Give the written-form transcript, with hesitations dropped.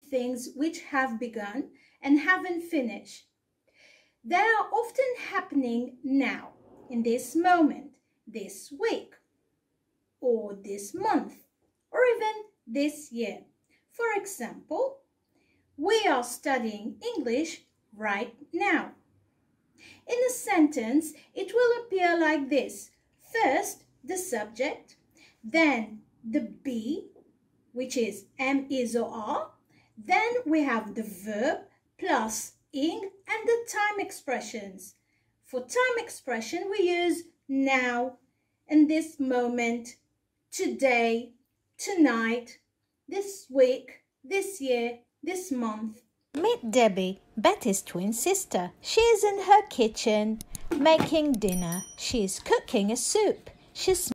things which have begun and haven't finished. They are often happening now, in this moment, this week, or this month, or even this year. For example, we are studying English right now. In a sentence, it will appear like this. First, the subject, then the be, which is am, is, or are. Then we have the verb plus ing and the time expressions. For time expression, we use now, in this moment, today, tonight, this week, this year, this month. Meet Debbie, Betty's twin sister. She is in her kitchen making dinner. She is cooking a soup. She's